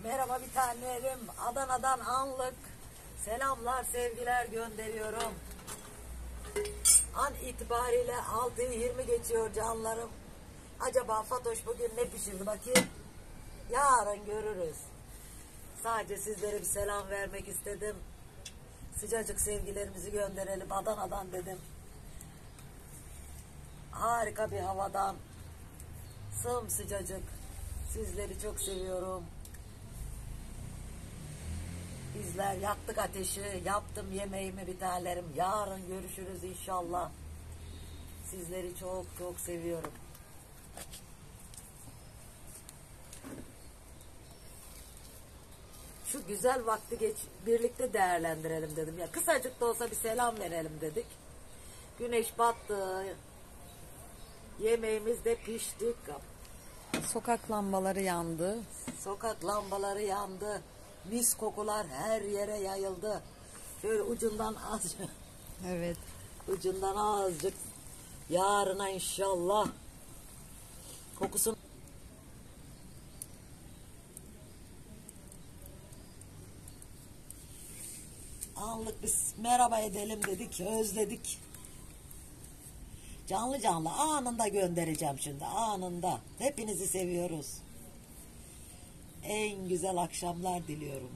Merhaba bir tanelerim. Adana'dan anlık selamlar, sevgiler gönderiyorum. An itibariyle 6'yı 20 geçiyor canlarım. Acaba Fatoş bugün ne pişirdi bakayım? Yarın görürüz. Sadece sizlere bir selam vermek istedim. Sıcacık sevgilerimizi gönderelim Adana'dan dedim. Harika bir havadan, sımsıcacık. Sizleri çok seviyorum. Bizler yaktık ateşi, yaptım yemeğimi bir tanelerim. Yarın görüşürüz inşallah. Sizleri çok çok seviyorum. Şu güzel vakti birlikte değerlendirelim dedim. Ya kısacık da olsa bir selam verelim dedik. Güneş battı. Yemeğimiz de pişti. Sokak lambaları yandı. Sokak lambaları yandı. Mis kokular her yere yayıldı. Şöyle ucundan azıcık. Evet. Ucundan azıcık. Yarına inşallah. Kokusun. Anlık biz merhaba edelim dedik. Özledik. Canlı canlı anında göndereceğim şimdi. Anında. Hepinizi seviyoruz. En güzel akşamlar diliyorum.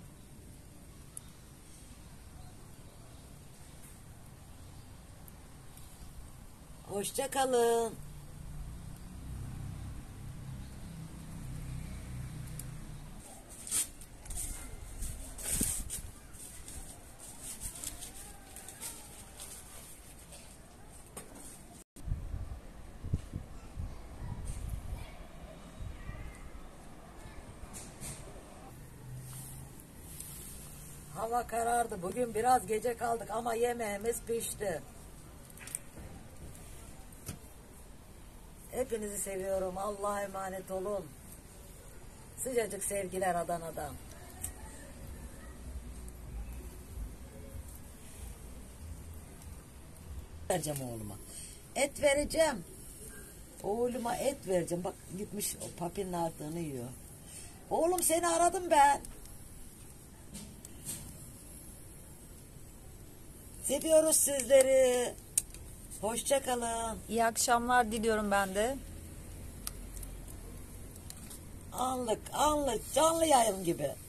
Hoşça kalın. Hava karardı. Bugün biraz gece kaldık ama yemeğimiz pişti. Hepinizi seviyorum. Allah'a emanet olun. Sıcacık sevgiler Adana'dan. Vereceğim oğluma. Et vereceğim. Oğluma et vereceğim. Bak gitmiş o papinin ardını yiyor. Oğlum seni aradım ben. Seviyoruz sizleri. Hoşça kalın. İyi akşamlar diliyorum ben de. Anlık canlı yayın gibi.